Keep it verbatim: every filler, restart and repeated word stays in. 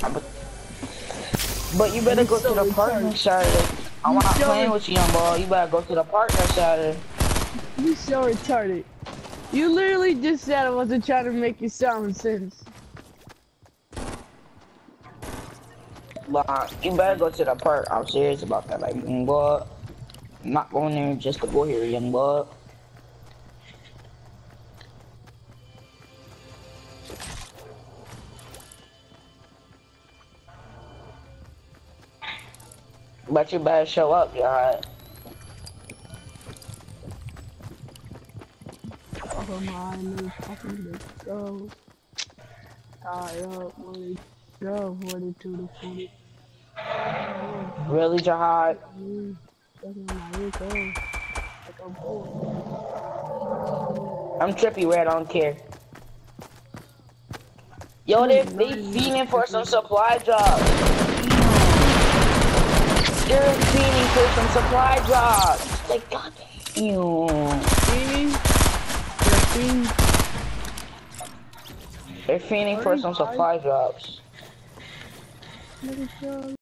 But, but you better You go so to the park retarded. next Saturday. I'm You not so playing with you, young boy. You better go to the park next Saturday. You so retarded. You literally just said I wasn't trying to make you sound sense. But you better go to the park. I'm serious about that, like, young boy. I'm not going there just to go here, young boy. But you better show up, y'all. Oh my, no fucking let's go. Tie up, money, go, forty-two to forty. Really, Jihad? I'm trippy red, I don't care. Yo, they, they fiending for some supply jobs. They're fiending for some supply jobs. Like, god damn. Fiending? They're fiending? They're fiending for some supply jobs.